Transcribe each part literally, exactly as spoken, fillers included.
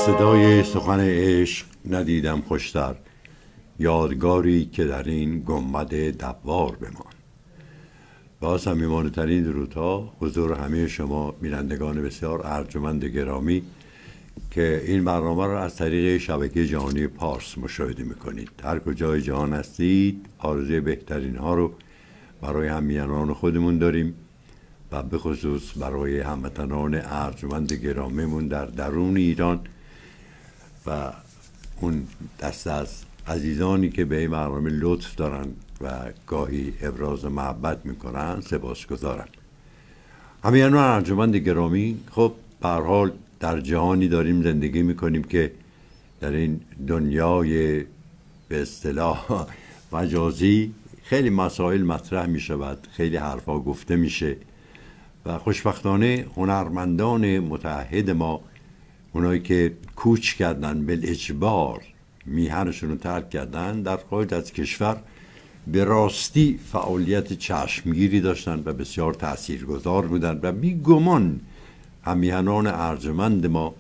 صدای سخن عشق ندیدم خوشتر، یادگاری که در این گنبد دوار بمان. با صمیمانه‌ترین درودها حضور همه شما بینندگان بسیار ارجمند گرامی که این برنامه را از طریق شبکه جهانی پارس مشاهده میکنید. هر کجای جهان هستید آرزوی بهترین ها رو برای همیهنان خودمون داریم و به خصوص برای هموطنان ارجمند گرامیمون در درون ایران و اون دست از عزیزانی که به این برنامه لطف دارن و گاهی ابراز محبت میکنن سپاسگزارم. همیهنان ارجمند گرامی، خب به هر حال در جهانی داریم زندگی میکنیم که در این دنیای به اصطلاح مجازی خیلی مسائل مطرح میشود، خیلی حرفا گفته میشه و خوشبختانه هنرمندان متعهد ما، اونایی که کوچ کردن بالاجبار میهنشون رو ترک کردن در خارج از کشور، به راستی فعالیت چشمگیری داشتن و بسیار تاثیرگذار بودن و بیگمان همیهنان ارجمند ما،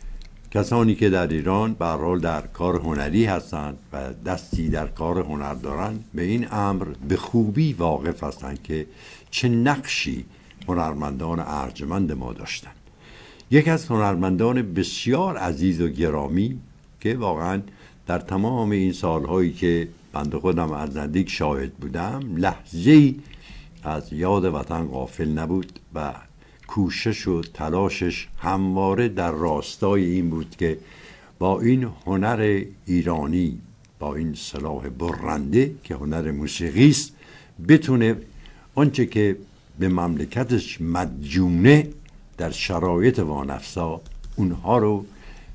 کسانی که در ایران به هر حال در کار هنری هستند و دستی در کار هنر دارند، به این امر به خوبی واقف هستند که چه نقشی هنرمندان ارجمند ما داشتند. یک از هنرمندان بسیار عزیز و گرامی که واقعا در تمام این سالهایی که بنده خودم از نزدیک شاهد بودم لحظه‌ای از یاد وطن غافل نبود و کوشش و تلاشش همواره در راستای این بود که با این هنر ایرانی، با این سلاح برنده که هنر موسیقی است، بتونه آنچه که به مملکتش مدیونه در شرایط وانفسا اونها رو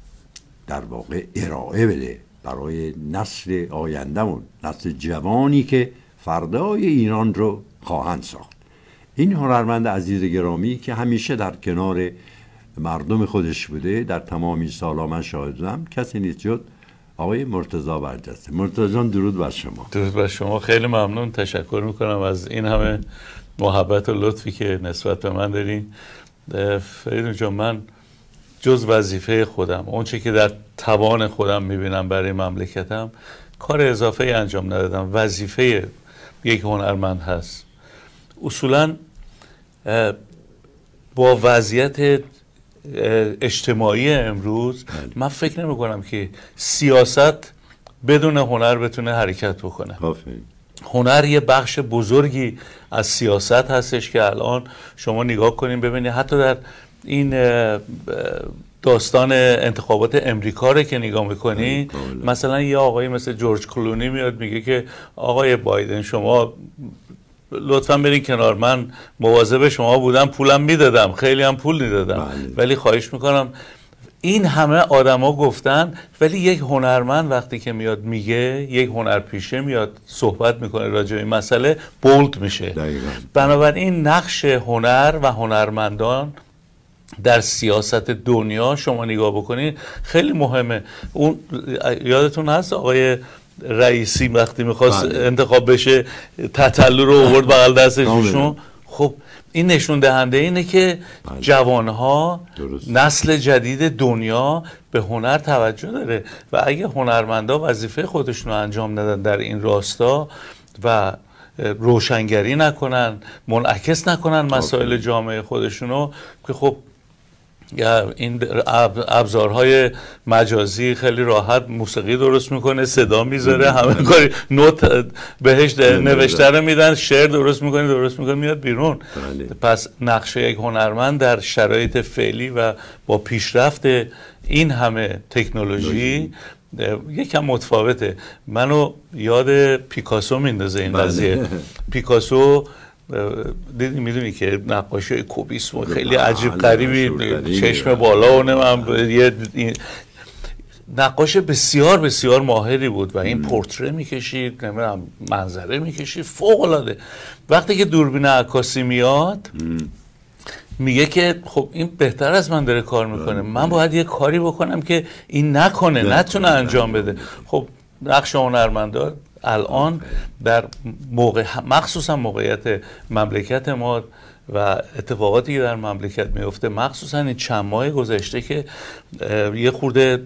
در واقع ارائه بده برای نسل آیندهمون، نسل جوانی که فردای ایران رو خواهند ساخت. این هنرمند عزیز گرامی که همیشه در کنار مردم خودش بوده، در تمام این سالها من شاهدم، کسی نیست جز آقای مرتضی برجسته. مرتضی جان درود بر شما. درود بر شما، خیلی ممنون، تشکر میکنم از این همه محبت و لطفی که نسبت به من دارین. فریدون جان، من جز وظیفه خودم، اون چه که در توان خودم میبینم برای مملکتم، کار اضافه انجام ندادم. وظیفه یک هنرمند هست اصولا با وضعیت اجتماعی امروز من فکر نمی کنم که سیاست بدون هنر بتونه حرکت بکنه. هنر یه بخش بزرگی از سیاست هستش که الان شما نگاه کنین ببینید، حتی در این داستان انتخابات امریکا رو که نگاه میکنی، مثلا یه آقایی مثل جورج کلونی میاد میگه که آقای بایدن شما لطفا برین کنار، من مواظب شما بودم، پولم میدادم، خیلی هم پول میدادم، ولی خواهش میکنم. این همه آدما گفتن، ولی یک هنرمند وقتی که میاد میگه، یک هنرپیشه میاد صحبت میکنه راجع به این مسئله، بولد میشه. بنابراین نقش هنر و هنرمندان در سیاست دنیا شما نگاه بکنید خیلی مهمه. اون یادتون هست آقای رئیسی وقتی میخواست انتخاب بشه تتلو رو آورد بغل دستشون؟ خب این نشون دهنده اینه که بله. جوانها درست. نسل جدید دنیا به هنر توجه داره و اگه هنرمندا وظیفه خودشون رو انجام ندن در این راستا و روشنگری نکنن، منعکس نکنن مسائل جامعه خودشونو، که خب یا این ابزارهای مجازی خیلی راحت موسیقی درست میکنه، صدا میذاره، همه کاری نوت بهش نوشته رو میدن، شعر درست میکنه درست میکنه میاد بیرون. پس نقش یک هنرمند در شرایط فعلی و با پیشرفت این همه تکنولوژی یکم متفاوته. منو یاد پیکاسو میندازه این قضیه. پیکاسو دیدی، میدونی که نقاشی کوبیسم خیلی عجیب غریبی، چشم بالا و نمیم، یه نقاش بسیار بسیار ماهری بود و این پورتره میکشید، نمیدونم منظره میکشید، فوق العاده. وقتی که دوربین عکاسی میاد میگه که خب این بهتر از من داره کار میکنه، من باید یه کاری بکنم که این نکنه، نتونه انجام بده. خب نقش هنرمندان الان در موقع، مخصوصا موقعیت مملکت ما و اتفاقاتی که در مملکت میفته، مخصوصا این چند ماه گذشته که یه خورده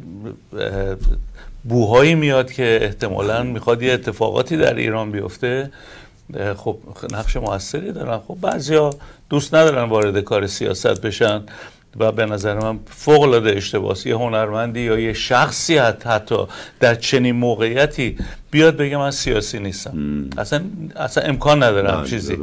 بوهایی میاد که احتمالاً میخواد یه اتفاقاتی در ایران بیفته، خب نقش موثری دارن. خب بعضیا دوست ندارن وارد کار سیاست بشن و به نظر من فوق العاده اشتباهه یه هنرمندی یا یه شخصی حتی در چنین موقعیتی بیاد بگه من سیاسی نیستم. اصلا اصلا امکان نداره هم چیزی.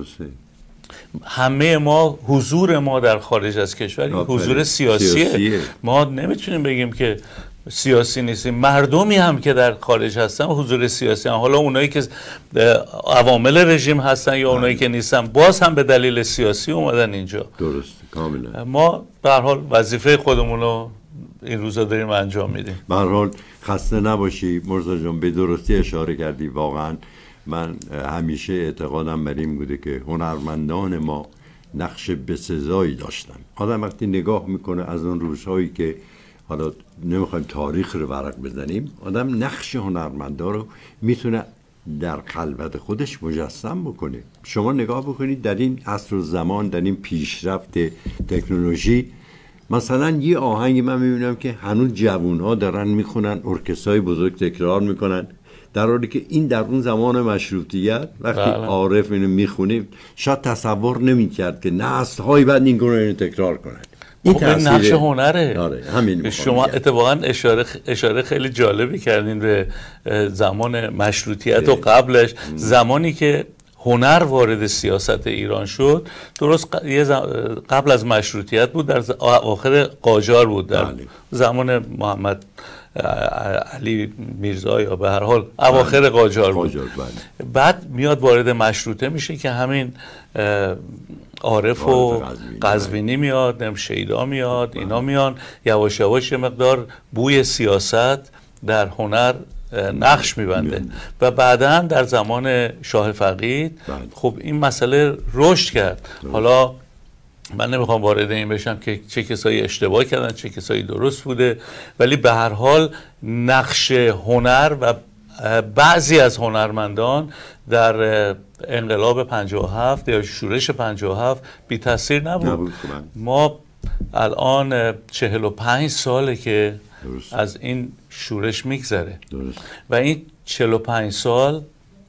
همه ما حضور ما در خارج از کشور حضور سیاسیه. سیاسیه. ما نمیتونیم بگیم که سیاسی نیستیم. مردمی هم که در خارج هستن حضور سیاسی هم. حالا اونایی که عوامل رژیم هستن یا اونایی که نیستن باز هم به دلیل سیاسی اومدن اینجا. درست، کاملا. ما به هر حال وظیفه خودمون رو این روزا داریم انجام میدیم. به هر حال خسته نباشی مرزا جان، به درستی اشاره کردی. واقعا من همیشه اعتقادم بر این بوده که هنرمندان ما نقش بسزایی داشتن. آدم وقتی نگاه میکنه از اون روزهایی که حالا نمیخوایم تاریخ رو ورق بزنیم، آدم نقش هنرمندا رو میتونه در خلوت خودش مجسم بکنه. شما نگاه بکنید در این عصر و زمان، در این پیشرفت تکنولوژی، مثلا یه آهنگ من میبینم که هنوز جوان‌ها دارن میخونن، ارکسترهای بزرگ تکرار میکنن، در حالی که این در اون زمان مشروطیت وقتی بله. عارف اینو میخونیم شاید تصور نمیکرد که نسل‌های بعد این گونه اینو تکرار کنن. این خب این نقش هنره. آره، همین شما اتفاقا اشاره اشاره خیلی جالبی کردین به زمان مشروطیت و قبلش. زمانی که هنر وارد سیاست ایران شد درست قبل از مشروطیت بود، در آخر قاجار بود، در بله. زمان محمد علی میرزا یا به هر حال اواخر قاجار بود. بله. بعد میاد وارد مشروطه میشه که همین عارف و قزوینی میاد، نم شیدا میاد، اینا میان یواش یواش یه مقدار بوی سیاست در هنر نقش میبنده و بعداً در زمان شاه فقید خب این مسئله رشد کرد. حالا من نمیخوام وارد این بشم که چه کسایی اشتباه کردن چه کسایی درست بوده، ولی به هر حال نقش هنر و بعضی از هنرمندان در انقلاب پنجاه و هفت یا شورش پنجاه و هفت بی تاثیر نبود. نبود. ما الان چهل و پنج ساله که درست. از این شورش میگذره و این چهل و پنج سال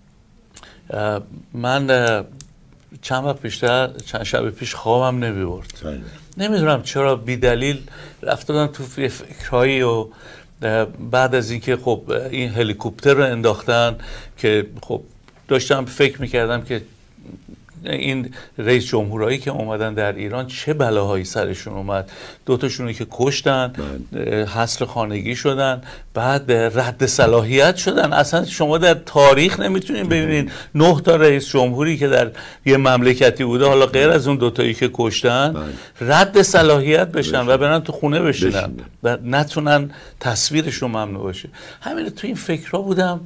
من چند وقت پیشتر چند شب پیش خوابم نمیبرد. نمیدونم چرا بی دلیل رفتم تو فکرهایی و بعد از اینکه خب این هلیکوپتر رو انداختن که خب داشتم فکر میکردم که این رئیس جمهورایی که اومدن در ایران چه بلاهایی سرشون اومد. دوتاشونو که کشتن، حصر خانگی شدن، بعد رد صلاحیت شدن. اصلا شما در تاریخ نمیتونین ببینین نه تا رئیس جمهوری که در یه مملکتی بوده، حالا غیر از اون دوتایی که کشتن، رد صلاحیت بشن و برن تو خونه بشینن و نتونن تصویرشون ممنوع باشه. همین تو این فکرها بودم،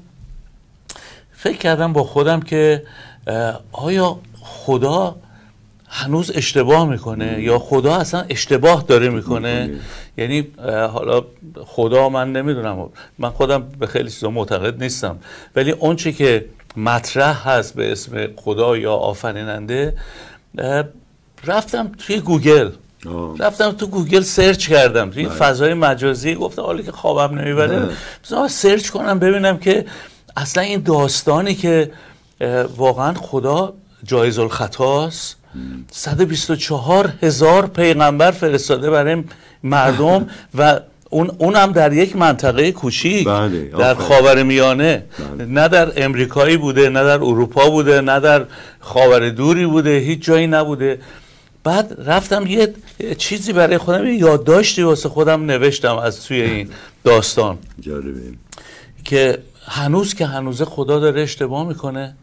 فکر کردم با خودم که آیا خدا هنوز اشتباه میکنه یا خدا اصلا اشتباه داره میکنه؟ یعنی حالا خدا من نمیدونم، من خودم به خیلی چیزا معتقد نیستم، ولی اون چی که مطرح هست به اسم خدا یا آفریننده، رفتم توی گوگل آه. رفتم تو گوگل سرچ کردم توی فضای مجازی، گفتم حالا که خوابم نمیبره بذار سرچ کنم ببینم که اصلا این داستانی که واقعا خدا جایز الخطاست، صد و بیست و چهار هزار پیغمبر فرستاده برای مردم و اون اونم در یک منطقه کوچیک در خاورمیانه، نه در امریکایی بوده، نه در اروپا بوده، نه در خاور دوری بوده، هیچ جایی نبوده. بعد رفتم یه چیزی برای خودم، یه یادداشتی واسه خودم نوشتم از توی این داستان. جالبه که هنوز که هنوزه خدا داره اشتباه میکنه.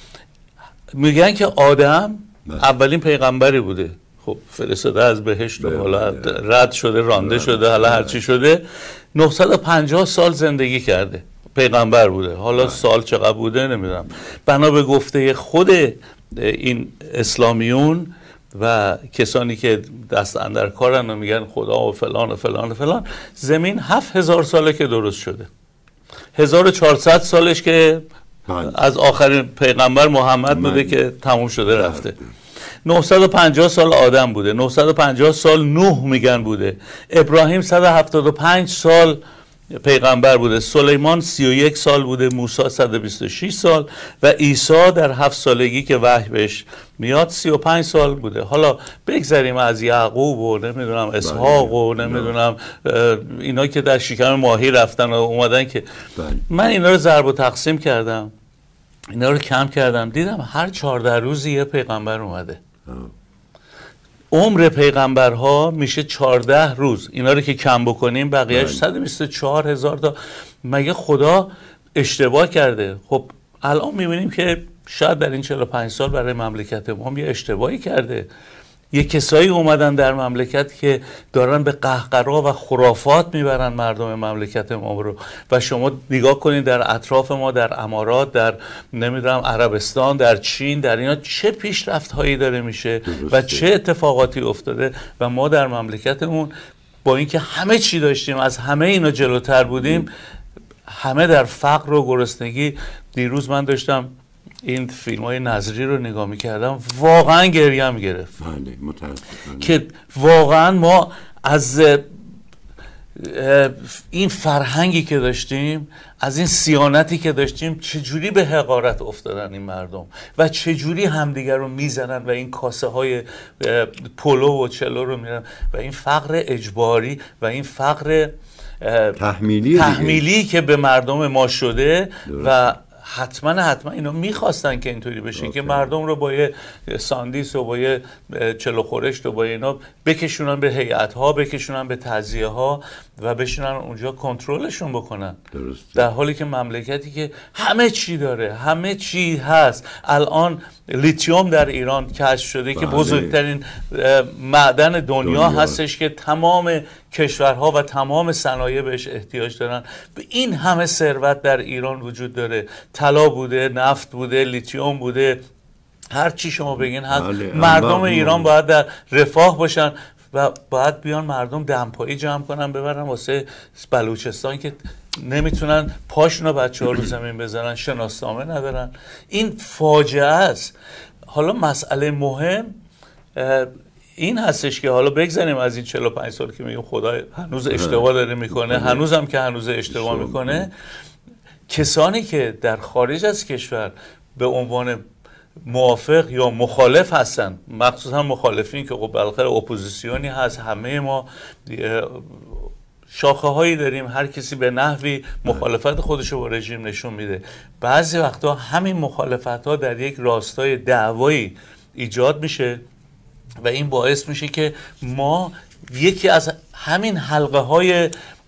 میگن که آدم اولین پیغمبری بوده، خب فرستاده از بهشت و حالا رد شده، رانده شده، حالا هرچی شده، نهصد و پنجاه سال زندگی کرده، پیغمبر بوده. حالا سال چقدر بوده نمیدونم. بنا به گفته خود این اسلامیون و کسانی که دست اندر کارن و میگن خدا و فلان و فلان و فلان، زمین هفت هزار ساله که درست شده، هزار و چهارصد سالش که از آخرین پیغمبر محمد بوده که تموم شده رفته. نهصد و پنجاه سال آدم بوده، نهصد و پنجاه سال نوح میگن بوده، ابراهیم صد و هفتاد و پنج سال پیغمبر بوده، سلیمان سی و یک سال بوده، موسی صد و بیست و شش سال و عیسی در هفت سالگی که وحی بهش میاد سی و پنج سال بوده. حالا بگذاریم از یعقوب و نمیدونم اسحاق و نمیدونم اینا که در شکم ماهی رفتن و اومدن که من اینا رو ضرب و تقسیم کردم، اینا رو کم کردم، دیدم هر چهارده روزی یه پیغمبر اومده. عمر پیغمبرها میشه چهارده روز، اینا رو که کم بکنیم بقیهش صد و بیست و چهار هزار تا. مگه خدا اشتباه کرده؟ خب الان میبینیم که شاید در این چهل و پنج سال برای مملکت ما یه اشتباهی کرده. یه کسایی اومدن در مملکت که دارن به قهقرا و خرافات میبرن مردم مملکت ما رو و شما نگاه کنید در اطراف ما، در امارات، در نمیدونم عربستان، در چین، در اینا چه پیشرفت هایی داره میشه و چه اتفاقاتی افتاده و ما در مملکتمون با اینکه همه چی داشتیم، از همه اینا جلوتر بودیم، همه در فقر و گرسنگی. دیروز من داشتم این فیلم های نظری رو نگاه میکردم، واقعا گریم گرفت که واقعا ما از این فرهنگی که داشتیم، از این سیانتی که داشتیم، چجوری به حقارت افتادن این مردم و چجوری همدیگر رو میزنن و این کاسه های پولو و چلو رو میرن و این فقر اجباری و این فقر تحمیلی, تحمیلی که به مردم ما شده درست. و حتما حتما اینا میخواستن که اینطوری بشه اوکی. که مردم رو با یه ساندیس و با یه چلو خورشت و با اینا بکشونن به هیئت ها، بکشونن به تعزیه ها و بشونن اونجا کنترلشون بکنن درسته. در حالی که مملکتی که همه چی داره، همه چی هست، الان لیتیوم در ایران کشف شده بله. که بزرگترین معدن دنیا, دنیا هستش که تمام کشورها و تمام صنایع بهش احتیاج دارن. این همه ثروت در ایران وجود داره، طلا بوده، نفت بوده، لیتیوم بوده، هر چی شما بگین هست. بله. مردم ایران باید در رفاه باشن و باید بیان مردم دمپایی جمع کنن ببرن واسه بلوچستان که نمیتونن پاشون رو بچه ها رو زمین بزنن، شناسنامه ندارن. این فاجعه است. حالا مسئله مهم این هستش که حالا بگذاریم از این چهل و پنج سال که میگیم خدا هنوز اشتباه داره میکنه، هنوز هم که هنوز اشتباه میکنه، کسانی که در خارج از کشور به عنوان موافق یا مخالف هستن، مخصوصا مخالفین که خب بالاخره اپوزیسیونی هست، همه ما شاخه هایی داریم، هر کسی به نحوی مخالفت خودشو با رژیم نشون میده. بعضی وقتا همین مخالفت ها در یک راستای دعوایی ایجاد میشه و این باعث میشه که ما یکی از همین حلقه های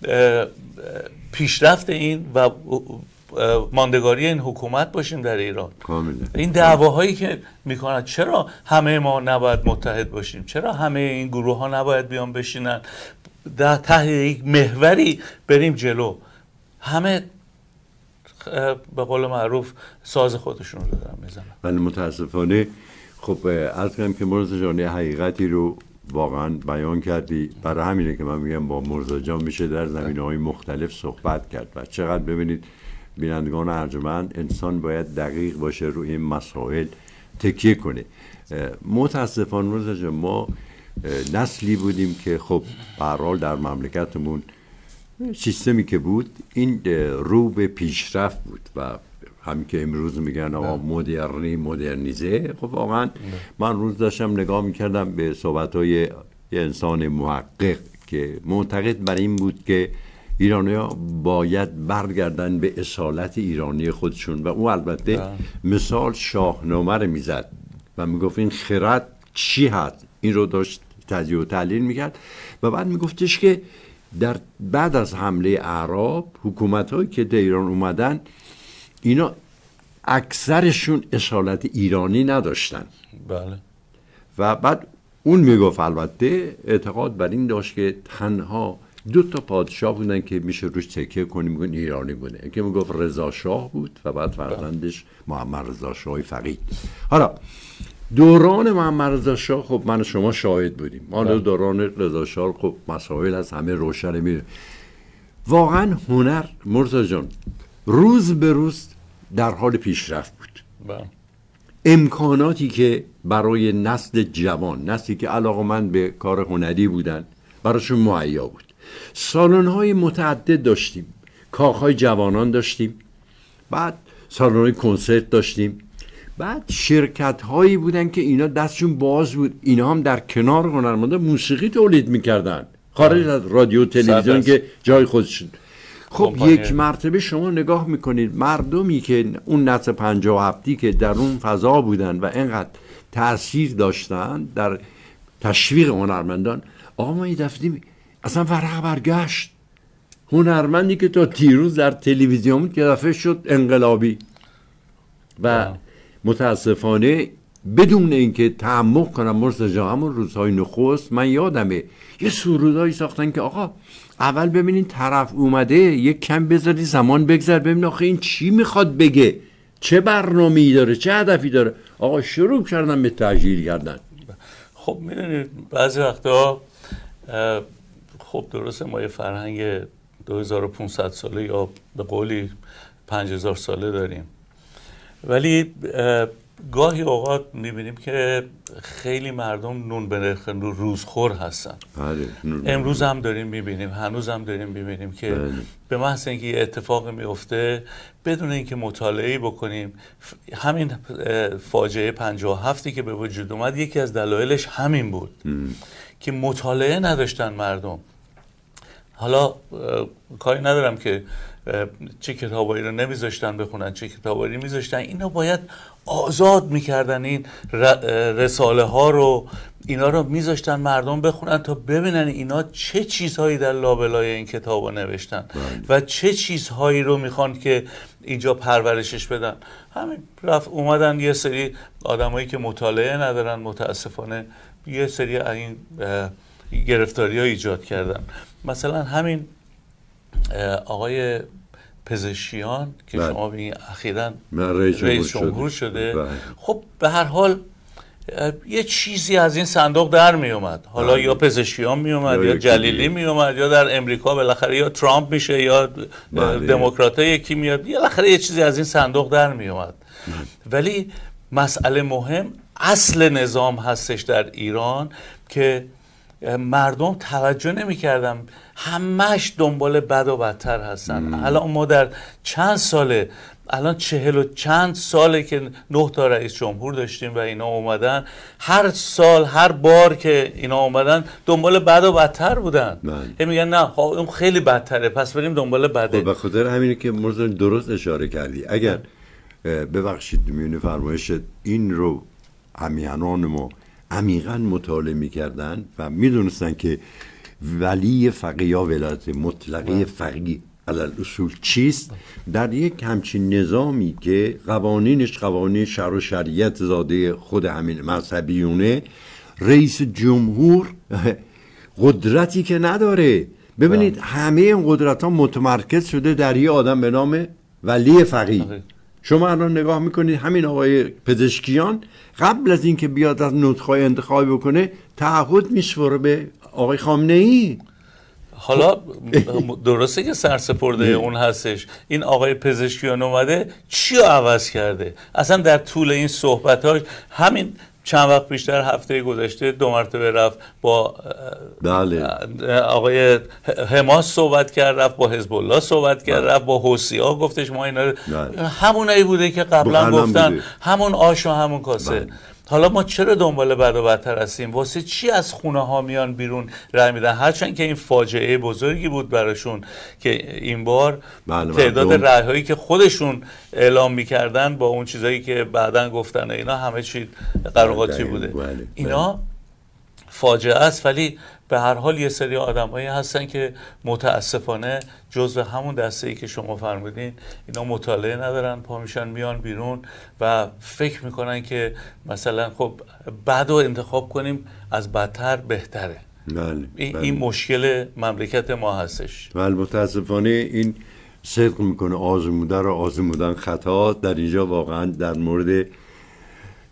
پیشرفت این و ماندگاری این حکومت باشیم در ایران. کامله. این دعواهایی که میکنن، چرا همه ما نباید متحد باشیم؟ چرا همه این گروه ها نباید بیان بشینن در تحت یک محوری بریم جلو؟ همه به قول معروف ساز خودشون رو دارن میزنن. ولی متاسفانه خب عرض کنم که مرزا جان حقیقتی رو واقعا بیان کردی. برای همینه که من میگم با مرزا جان میشه در زمینه‌های مختلف صحبت کرد و چقدر ببینید بینندگان ارجمند، انسان باید دقیق باشه روی این مسائل تکیه کنه. متاسفانه مرزا جان ما نسلی بودیم که خب به هر حال در مملکتمون سیستمی که بود این رو به پیشرفت بود و همین که امروز میگن آقا مدرنی مدرنیزه. خب واقعا من روز داشتم نگاه میکردم به صحبت‌های یه انسان محقق که معتقد بر این بود که ایرانی‌ها باید برگردن به اصالت ایرانی خودشون و او البته ده. مثال شاهنامه رو میزد و میگفت این خرد چی هست، این رو داشت تجزیه و تحلیل میکرد و بعد میگفتش که در بعد از حمله اعراب حکومت‌هایی که در ایران اومدن اینا اکثرشون اصالت ایرانی نداشتن. بله. و بعد اون میگفت البته اعتقاد بر این داشت که تنها دو تا پادشاه بودن که میشه روش تکیه کنیم میگن ایرانی بوده، که میگفت رضا شاه بود و بعد فرزندش محمد رضا شاه فقید. حالا دوران محمد رضا شاه خب من و شما شاهد بودیم. حالا دوران رضا شاه خب مسائل از همه روشن میره. واقعا هنر مرزا جان روز به روز در حال پیشرفت بود. با. امکاناتی که برای نسل جوان، نسلی که علاقه‌مند به کار هنری بودن، براشون مهیا بود. سالن‌های متعدد داشتیم، کاخ‌های جوانان داشتیم، بعد سالن‌های کنسرت داشتیم، بعد شرکت‌هایی بودن که اینا دستشون باز بود، اینا هم در کنار هنرمندان موسیقی تولید می‌کردن، خارج از رادیو تلویزیون که جای خودشون. خب کمپانی. یک مرتبه شما نگاه میکنید مردمی که اون نسل پنجاه و هفتی که در اون فضا بودن و اینقدر تأثیر داشتن در تشویق هنرمندان، آقا ما دفتیم اصلا ورق برگشت. هنرمندی که تا دیروز در تلویزیون بود که دفعه شد انقلابی و آه. متاسفانه بدون اینکه تعمق کنم مرتضی، همون روزهای نخست من یادمه یه سرودایی ساختن که آقا اول ببینین طرف اومده یک کم بذاری زمان بگذر ببین آخه این چی میخواد بگه، چه برنامه‌ای داره، چه هدفی داره. آقا شروع کردن به تحلیل کردن. خب میدونید بعضی وقتا خب درسته ما یه فرهنگ دو هزار و پانصد ساله یا به قولی پنج هزار ساله داریم، ولی گاهی اوقات میبینیم که خیلی مردم نون به نرخ روزخور هستن. امروز هم داریم میبینیم، هنوز هم داریم میبینیم که بله. به محض اینکه یه اتفاق میفته بدون اینکه مطالعه بکنیم، همین فاجعه پنجاه و هفتی که به وجود اومد یکی از دلایلش همین بود ام. که مطالعه نداشتن مردم. حالا کاری ندارم که چه کتابایی رو نمیذاشتن بخونن، چه کتابایی میذاشتن، اینا باید آزاد میکردن، این رساله ها رو اینا رو میذاشتن مردم بخونن تا ببینن اینا چه چیزهایی در لابلای این کتاب رو نوشتن و چه چیزهایی رو میخوان که اینجا پرورشش بدن. همین رفت اومدن یه سری آدمایی که مطالعه ندارن متاسفانه یه سری این گرفتاری ها ایجاد کردن. مثلا همین آقای پزشکیان که بله. شما ببینید اخیراً رئیس جمهور شده, شده. خب به هر حال یه چیزی از این صندوق در می اومد، حالا بله. یا پزشکیان می اومد یا, یا جلیلی می اومد یا در امریکا بالاخره یا ترامپ میشه یا بله. دموکرات‌ها یکی میاد، بالاخره یه چیزی از این صندوق در می اومد. ولی مسئله مهم اصل نظام هستش در ایران که مردم توجه نمی کردن، همش دنبال بد و بدتر هستن. الان ما در چند ساله، الان چهل و چند ساله که نه تا رئیس جمهور داشتیم و اینا اومدن، هر سال هر بار که اینا اومدن دنبال بد و بدتر بودن. هم میگن نه اون خیلی بدتره پس بریم دنبال بده. خب به خاطر همینه که مرزا درست اشاره کردی. اگر ببخشید میونه فرمایش این رو همیهنان ما عمیقاً مطالعه می‌کردن و می‌دونستن که ولی فقیه یا ولایت مطلقه فقیه علل اصول چیست، در یک همچین نظامی که قوانینش قوانین شرع و شریعت زاده خود همین مذهبیونه، رئیس جمهور قدرتی که نداره. ببینید همه این قدرت ها متمرکز شده در یه آدم به نام ولی فقیه. شما الان نگاه میکنید همین آقای پزشکیان قبل از اینکه بیاد از نطق‌های انتخابی بکنه تعهد میسپره به آقای خامنه‌ای. حالا درسته که سرسپرده اون هستش، این آقای پزشکیان اومده چی رو عوض کرده؟ اصلا در طول این صحبت‌هاش همین چند وقت بیشتر هفته گذشته دو مرتبه رفت با بله. آقای حماس صحبت کرد، رفت با حزب الله صحبت کرد، رفت با حوثی‌ها گفتش ما اینا بله. همونایی بوده که قبلا گفتن بوده. همون آش و همون کاسه بله. حالا ما چرا دنبال بد و بدتر هستیم؟ واسه چی از خونه ها میان بیرون رای میدن؟ هرچند که این فاجعه بزرگی بود براشون که این بار بله تعداد رای هایی که خودشون اعلام میکردن با اون چیزایی که بعدن گفتن اینا همه چی قراقاتی بوده. بله. اینا فاجعه است، ولی به هر حال یه سری آدمایی هستن که متاسفانه جزو همون دسته‌ای که شما فرمودین اینا مطالعه ندارن، پا میشن میان بیرون و فکر میکنن که مثلا خب بد رو انتخاب کنیم از بدتر بهتره. بله. این, این مشکل مملکت ما هستش. بله متاسفانه این صدق میکنه آزموده رو آزمودن خطا. در اینجا واقعا در مورد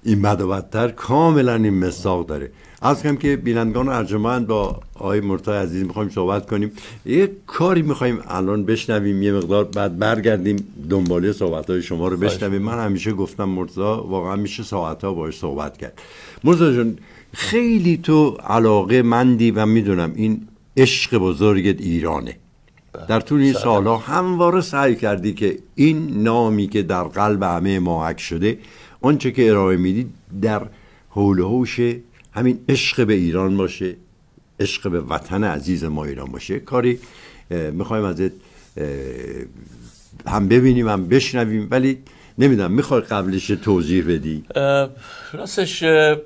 این بد و بدتر کاملا این مصداق داره. از کم که بینندگان ارجمند با آقای مرتضی عزیز میخوایم صحبت کنیم، یه کاری میخوایم الان بشنویم، یه مقدار بعد برگردیم دنباله صحبت‌های شما رو بشنویم. من همیشه گفتم مرتضی واقعا میشه ساعت‌ها باهاش صحبت کرد. مرتضی جان خیلی تو علاقه مندی و میدونم این عشق بزرگت ایرانه. در طول این سالها همواره سعی کردی که این نامی که در قلب همه ما حک شده، آنچه که ارائه میدی در حول و حوش همین عشق به ایران باشه، عشق به وطن عزیز ما ایران باشه. کاری میخوایم ازت هم ببینیم هم بشنویم، ولی نمیدونم میخوای قبلش توضیح بدی؟ راستش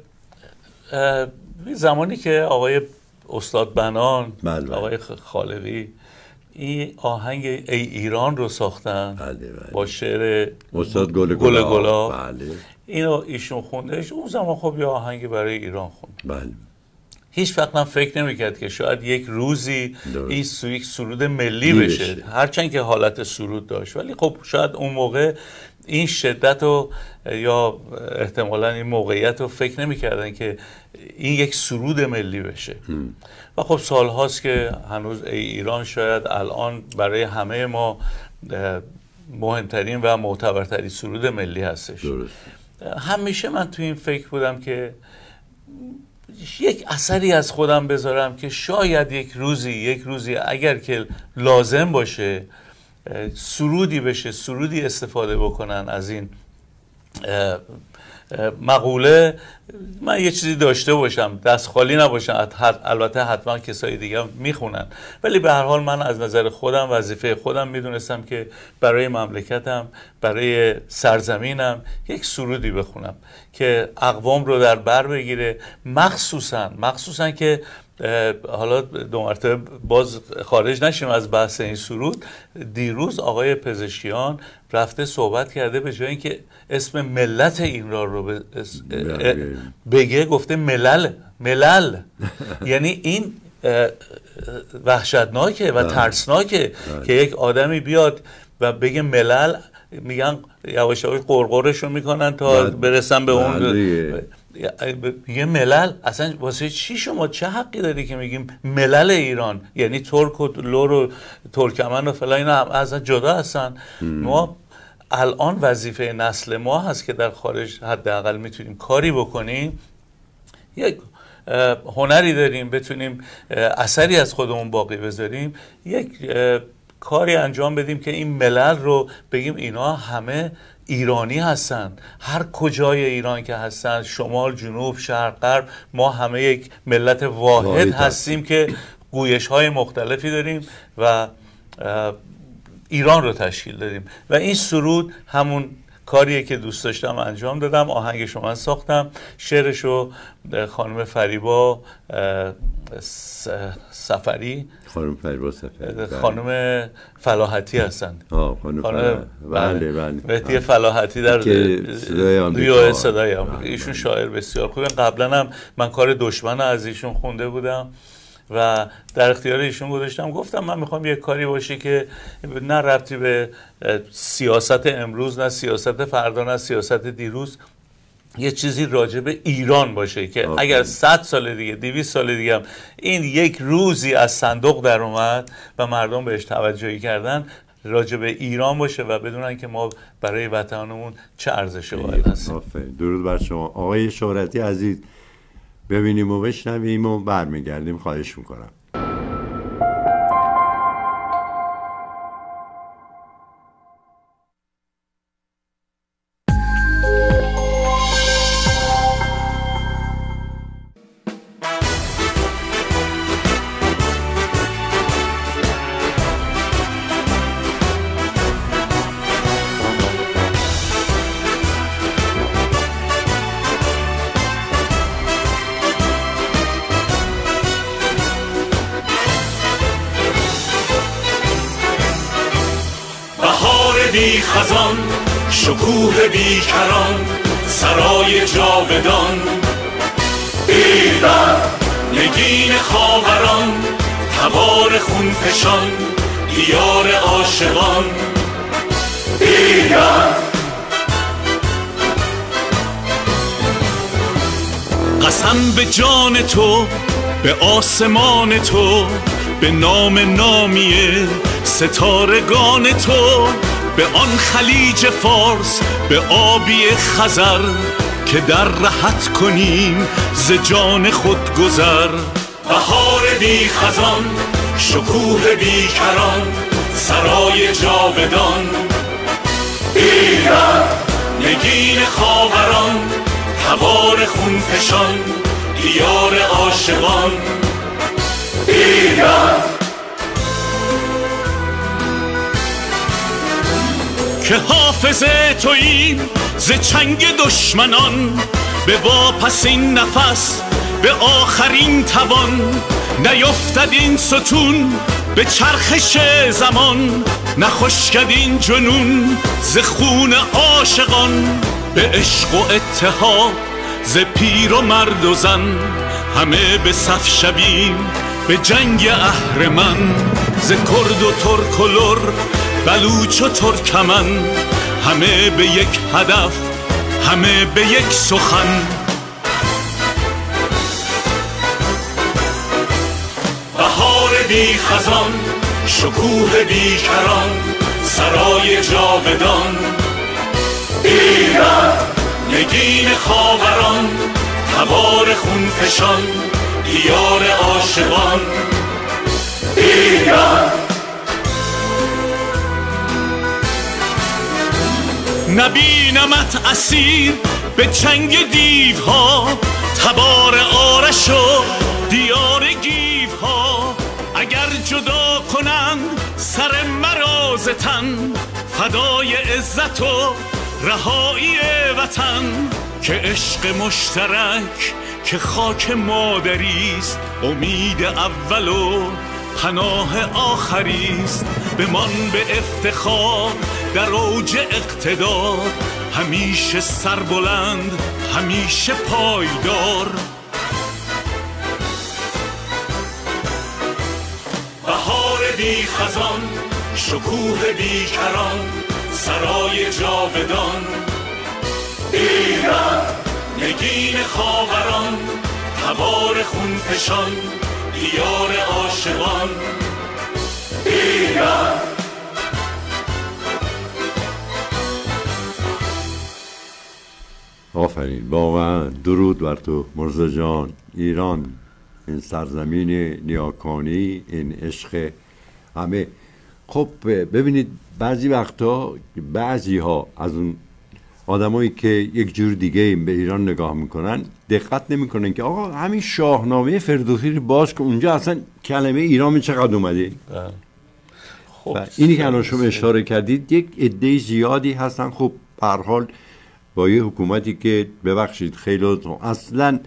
زمانی که آقای استاد بنان، بله بله. آقای خالقی این آهنگ ای ایران رو ساختن، بله بله. با شعر استاد گل گل گلا، بله. اینو ایشون خوندهش. اون زمان خب یه آهنگ برای ایران خوند. بله. هیچ وقت من فکر نمی‌کرد که شاید یک روزی این یک سرود ملی بشه، هرچند که حالت سرود داشت، ولی خب شاید اون موقع این شدت و یا احتمالاً این موقعیت رو فکر نمی‌کردن که این یک سرود ملی بشه. هم. و خب سال هاست که هنوز ای ایران شاید الان برای همه ما مهمترین و معتبرترین سرود ملی هستش. درست. همیشه من تو این فکر بودم که یک اثری از خودم بذارم که شاید یک روزی یک روزی اگر که لازم باشه سرودی بشه، سرودی استفاده بکنن از این مقوله، من یه چیزی داشته باشم، دست خالی نباشم. البته حتما کسای دیگه هم میخونن، ولی به هر حال من از نظر خودم وظیفه خودم میدونستم که برای مملکتم، برای سرزمینم یک سرودی بخونم که اقوام رو در بر بگیره. مخصوصا مخصوصا که حالا دو مرتبه باز خارج نشیم از بحث این سرود، دیروز آقای پزشکیان رفته صحبت کرده، به جای اینکه اسم ملت ایران رو بگه گفته ملل ملل یعنی این وحشتناکه و ترسناکه که یک آدمی بیاد و بگه ملل. میگن یواش یواش قرقرشون میکنن تا برسن به اون یه ملل. اصلا واسه چی شما چه حقی داری که میگیم ملل ایران؟ یعنی ترک و لور و ترکمن و فلان اینا هم اصلا جدا هستن. ما الان وظیفه نسل ما هست که در خارج حداقل میتونیم کاری بکنیم، یک هنری داریم، بتونیم اثری از خودمون باقی بذاریم، یک کاری انجام بدیم که این ملل رو بگیم اینا همه ایرانی هستن، هر کجای ایران که هستن، شمال، جنوب، شرق، غرب، ما همه یک ملت واحد, واحد هستیم که گویش های مختلفی داریم و ایران رو تشکیل دادیم. و این سرود همون کاریه که دوست داشتم انجام دادم. آهنگشو من ساختم، شعرشو خانم فریبا سفری خانم فریبا سفری خانم فلاحتی هستن. آه خانم فلاحتی. بله بله. مهدی فلاحتی در ریو صدای آمریکا. ایشون شاعر بسیار خوبه. قبلا هم من کار دشمن از ایشون خونده بودم و در اختیار ایشون گذاشتم. گفتم من میخوام یه کاری باشه که نه ربطی به سیاست امروز، نه سیاست فردا، نه سیاست دیروز، یه چیزی راجع به ایران باشه که آه. اگر صد سال دیگه، دویست سال دیگه هم این یک روزی از صندوق در اومد و مردم بهش توجهی کردن، راجع به ایران باشه و بدونن که ما برای وطنمون چه ارزش قائل هستیم. درود بر شما آقای شهرتی عزیز. ببینیم و بشنویم و برمیگردیم. خواهش میکنم. بی خزان، شکوه بیکران، سرای جاودان، ایران نگین خاوران، تبار خونفشان، دیار عاشقان، ایران قسم به جان تو، به آسمان تو، به نام نامی ستارگان تو، به آن خلیج فارس، به آبی خزر که در رهت کنیم ز جان خود گذر. بهار بی خزان، شکوه بی کران، سرای جاودان ایران، نگین خاوران، تبار خونفشان، دیار عاشقان ایران. که حافظ توییم ز چنگ دشمنان، به واپسین نفس، به آخرین توان، نیفتد این ستون به چرخش زمان، نخشکد این جنون ز خون عاشقان. به عشق و اتحاد ز پیر و مرد و زن، همه به صف شویم به جنگ اهرمن. ز کرد و ترک و لر، بلوچ و ترکمن، همه به یک هدف، همه به یک سخن. بهار بی خزان، شکوه بی کران، سرای جاودان ایران، نگین خاوران، تبار خونفشان، دیار عاشقان ایران. نبینمت اسیر به چنگ دیوها، تبار آرش و دیار گیوها. اگر جدا کنند سر مرا ز تن، فدای عزت و رهایی وطن. که عشق مشترک، که خاک مادریست، امید اول و پناه آخریست. بمان به افتخار در اوج اقتدار، همیشه سربلند، همیشه پایدار. بهار بی خزان، شکوه بی کران، سرای جاودان ایران، نگین خاوران، تبار خونفشان، دیار عاشقان ایران. آفرین، واقعا درود بر تو مرزا جان. ایران، این سرزمین نیاکانی، این عشق همه. خب ببینید بعضی وقتا بعضی ها از اون آدمایی که یک جور دیگه به ایران نگاه میکنن دقت نمیکنن که آقا همین شاهنامه فردوسی رو باز که اونجا اصلا کلمه ایران چقدر اومده. خب اینی که الان شما اشاره کردید، یک عده زیادی هستن خب به هر حال با یه حکومتی که ببخشید خیلی اصلا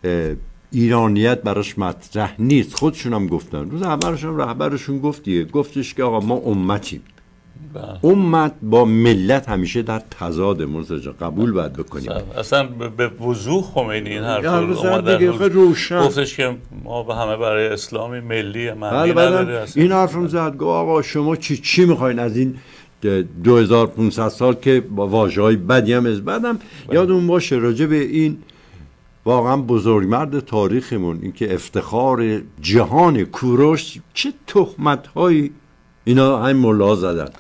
ایرانیت براش مطرح نیست. خودشون هم گفتن، روز اولشون رهبرشون گفتیه گفتش که آقا ما امتیم، امت با ملت همیشه در تضاد. مرزا قبول باید بکنیم. اصلا به وضوح خمینی این حرف رو اومدن، گفتش که ما به همه برای اسلامی ملی معنی نداره. این حرف رو زد، گفت آقا شما چی چی میخواین از این دو هزار و پانصد سال که با واژه‌های بدی هم از بعدم یادمون باشه راجع به این واقعا بزرگمرد تاریخمون، این که افتخار جهان کوروش، چه تهمت‌هایی اینا همین ملا زدن.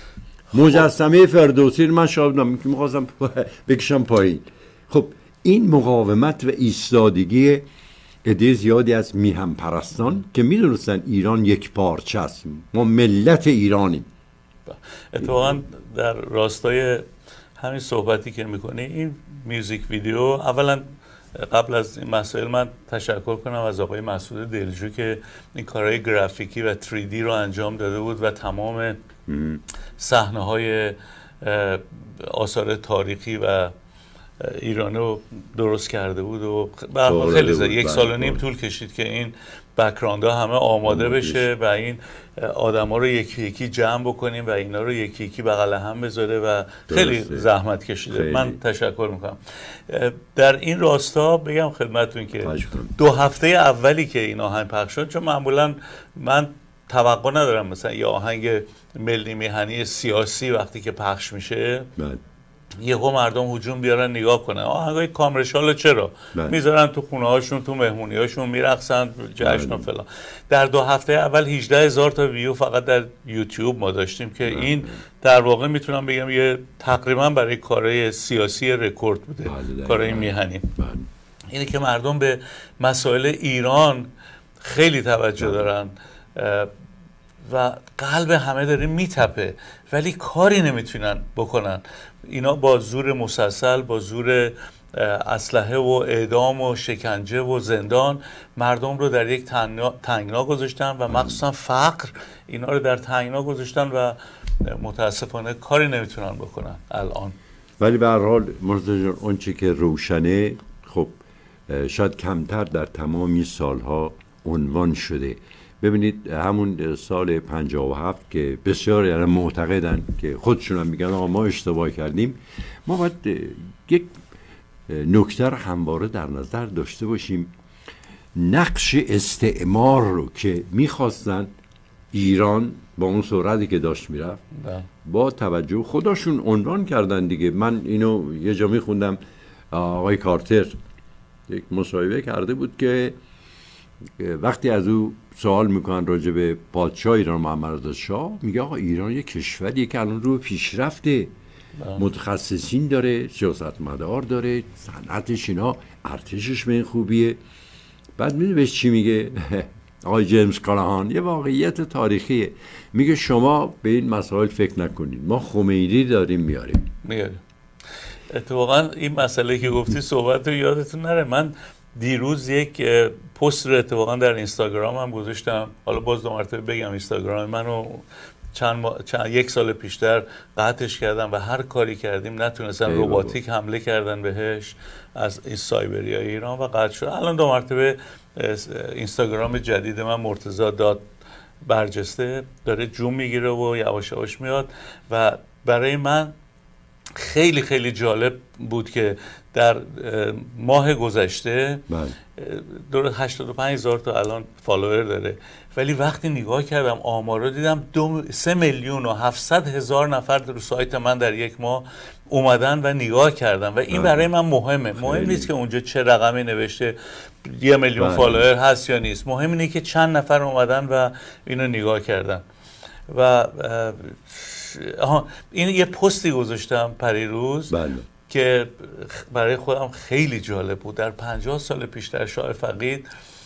مجسمه فردوسی رو من شاهدم که می‌خواستم بکشم پایین. خب این مقاومت و ایستادگی عده زیادی از میهم پرستان که می‌دونستن ایران یک پارچه است، ما ملت ایرانیم. اتفاقا در راستای همین صحبتی که می‌کنی، این میوزیک ویدیو، اولا قبل از این مسائل من تشکر کنم از آقای مسعود دلجو که این کارهای گرافیکی و تری دی رو انجام داده بود و تمام صحنه‌های آثار تاریخی و ایرانی رو درست کرده بود و خیلی زد. یک سال و نیم طول کشید که این بک‌گراندها همه آماده بشه و این آدما رو یکی یکی جمع بکنیم و اینا رو یکی یکی بغل هم بذاره و خیلی درسته. زحمت کشیده. خیلی. من تشکر میکنم. در این راستا بگم خدمتتون که دو هفته اولی که این آهنگ پخش شد، چون معمولا من توقع ندارم مثلا یه آهنگ ملی میهنی سیاسی وقتی که پخش میشه یهو مردم هجوم بیارن نگاه کنن آهنگای کامرشال چرا بله. میذارن تو خونه هاشون تو مهمونی هاشون میرقصن جشن و فلان. در دو هفته اول هجده هزار تا ویو فقط در یوتیوب ما داشتیم که بله. این در واقع میتونم بگم یه تقریبا برای کارهای سیاسی رکورد بوده بله. کارهای میهنی بله. اینه که مردم به مسائل ایران خیلی توجه بله. دارن و قلب همه داره میتپه ولی کاری نمیتونن بکنن. اینا با زور مسلسل، با زور اسلحه و اعدام و شکنجه و زندان مردم رو در یک تنگنا گذاشتن و مخصوصا فقر اینا رو در تنگنا گذاشتن و متاسفانه کاری نمیتونن بکنن الان. ولی به هر حال مرتضی جان اون چی که روشنه خب شاید کمتر در تمامی سالها عنوان شده. ببینید همون سال پنجاه و هفت که بسیار یعنی معتقدن که خودشون هم میگن آقا ما اشتباه کردیم، ما باید یک نکته رو همواره در نظر داشته باشیم. نقش استعمار رو که میخواستن ایران با اون سرعتی که داشت میرفت با توجه خودشون عنوان کردن دیگه. من اینو یه جا میخوندم آقای کارتر یک مصاحبه کرده بود که وقتی از او سوال میکنن راجع به پادشاه ایران محمد رضا شاه میگه آقا ایران یک کشوریه که الان رو پیشرفته، متخصصین داره، سیاستمدار داره، صنعتش اینا، ارتشش به این خوبیه. بعد میدونی بهش چی میگه آقای جیمز کالاهان؟ یه واقعیت تاریخیه، میگه شما به این مسائل فکر نکنید، ما خمینی داریم میاریم میاریم. اتفاقا این مسئله که گفتی صحبت رو یادتون نره، من دیروز یک پست رو اتفاقا در اینستاگرام هم گذاشتم. حالا باز دو مرتبه بگم اینستاگرام منو چند, ما... چند یک سال پیشتر قطعش کردم و هر کاری کردیم نتونستن، رباتیک حمله کردن بهش از این سایبریای ایران و قطع شد. الان دو مرتبه اینستاگرام جدید من مرتضی دات برجسته داره جون میگیره و یواش یواش میاد و برای من خیلی خیلی جالب بود که در ماه گذشته دور هشتاد و پنج هزار تا الان فالوور داره، ولی وقتی نگاه کردم آمارو دیدم دو سه میلیون و هفتصد هزار نفر در سایت من در یک ماه اومدن و نگاه کردن و این برای من مهمه. مهم نیست که اونجا چه رقمی نوشته یه میلیون فالوور هست یا نیست، مهم اینه که چند نفر اومدن و اینو نگاه کردن. و آها این یه پستی گذاشتم پریروز بله. که برای خودم خیلی جالب بود. در پنجاه سال پیش در شاه فقید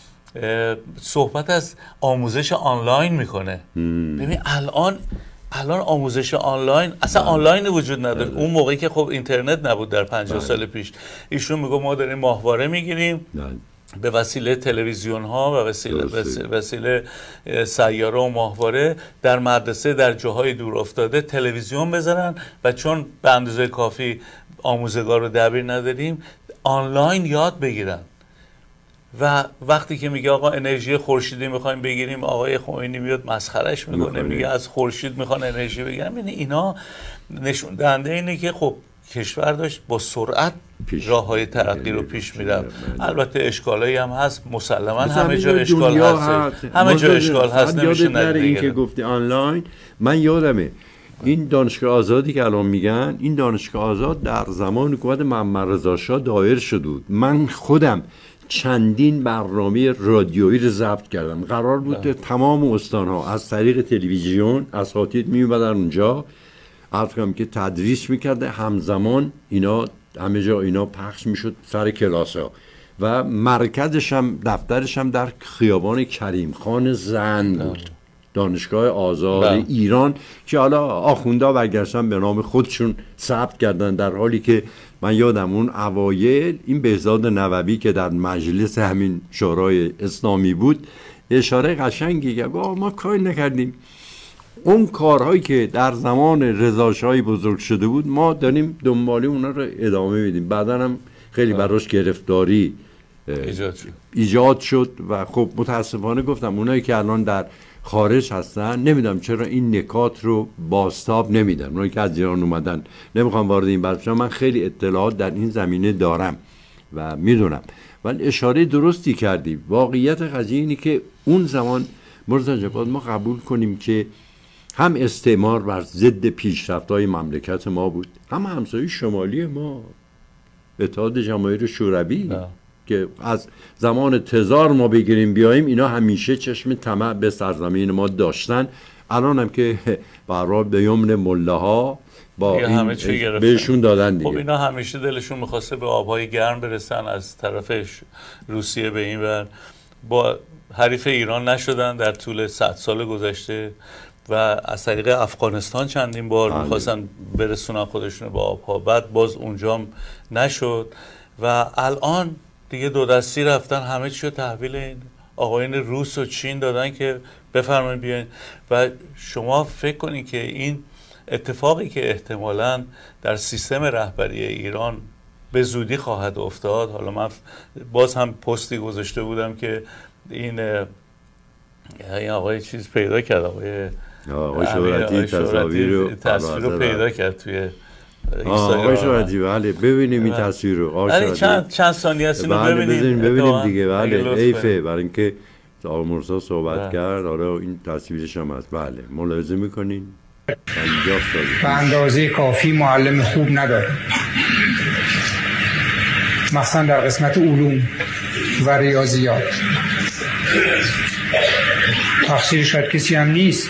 صحبت از آموزش آنلاین میکنه. ببین الان الان آموزش آنلاین اصلا بله. آنلاین وجود نداره بله. اون موقعی که خب اینترنت نبود در پنجاه بله. سال پیش ایشون میگه ما داریم ماهواره میگیریم بله. به وسیله تلویزیون ها و وسیله, وسیله سیاره و ماهواره در مدرسه در جاهای دور افتاده تلویزیون بذارن و چون به اندازه کافی آموزگار و دبیر نداریم آنلاین یاد بگیرن. و وقتی که میگه آقا انرژی خورشیدی میخوایم بگیریم، آقای خمینی میاد مسخرهش میکنه میگه از خورشید میخوان انرژی بگیرن. یعنی اینا نشون دهنده اینه که خب کشور داشت با سرعت راه های ترقی رو پیش میرفت. البته اشکالایی هم هست مسلما، همه جا اشکال هست، همه جا اشکال هست. نمیشه نداره این که گفتی آنلاین. من یادمه این دانشگاه آزادی که الان میگن، این دانشگاه آزاد در زمان حکومت محمد رضا شاه دایر شده بود. من خودم چندین برنامه رادیویی رو ضبط کردم. قرار بود که تمام استان‌ها از طریق تلویزیون اساتید میومدن اونجا، عرضم که تدریس میکرده، همزمان اینا همه جا اینا پخش میشد سر کلاس ها و مرکزش هم دفترش هم در خیابان کریم خان زند بود. دانشگاه آزاد بله. ایران که حالا آخوندا برگشتن به نام خودشون ثبت کردن، در حالی که من یادم اون اوایل این بهزاد نووی که در مجلس همین شورای اسلامی بود اشاره قشنگی که ما کاری نکردیم، اون کارهایی که در زمان رضا شاه بزرگ شده بود ما داریم دنبالی اونا رو ادامه میدیم. بعدن هم خیلی براش گرفتاری ایجاد شد. ایجاد شد و خب متاسفانه گفتم اونایی که الان در خارج هستن نمیدونم چرا این نکات رو بازتاب نمیدن. اونایی که از ایران اومدن، نمیخوام وارد این بحث بشم، من خیلی اطلاعات در این زمینه دارم و میدونم. ولی اشاره درستی کردی. واقعیت قضیه اینه که اون زمان مرتضی جان ما قبول کنیم که هم استعمار بر ضد پیشرفت‌های مملکت ما بود، هم همسایه شمالی ما اتحاد جماهیر شوروی نه. که از زمان تزار ما بگیریم بیاییم اینا همیشه چشم طمع به سرزمین ما داشتن. الان هم که برای به یمن مله‌ها با این بهشون دادن دیگه. خب اینا همیشه دلشون میخواسته به آبهای گرم برسن، از طرفش روسیه به این ور با حریف ایران نشدن در طول صد سال گذشته و از طریق افغانستان چندین بار میخواستن برسونن خودشون به آبها، بعد باز اونجام نشد و الان دیگه دو دستی رفتن همه چیو تحویل این آقایون روس و چین دادن که بفرمایید بیاین. و شما فکر کنید که این اتفاقی که احتمالاً در سیستم رهبری ایران به زودی خواهد افتاد، حالا من باز هم پستی گذاشته بودم که این این آقای چیز پیدا کرد، آقای آقای شهرتی تصاویر رو تصویر رو پیدا کرد توی آقای شهرتی. بله ببینیم این تصویر رو آقای چند چند ثانیه است اینو ببینیم ببینیم دیگه. بله ایفه برای اینکه آقای مرسا صحبت کرد، حالا این تصویرش هم هست. بله ملاحظه میکنین به اندازه کافی معلم خوب نداره، مثلا در قسمت علوم و ریاضیات. تقصیر شاید کسی هم نیست.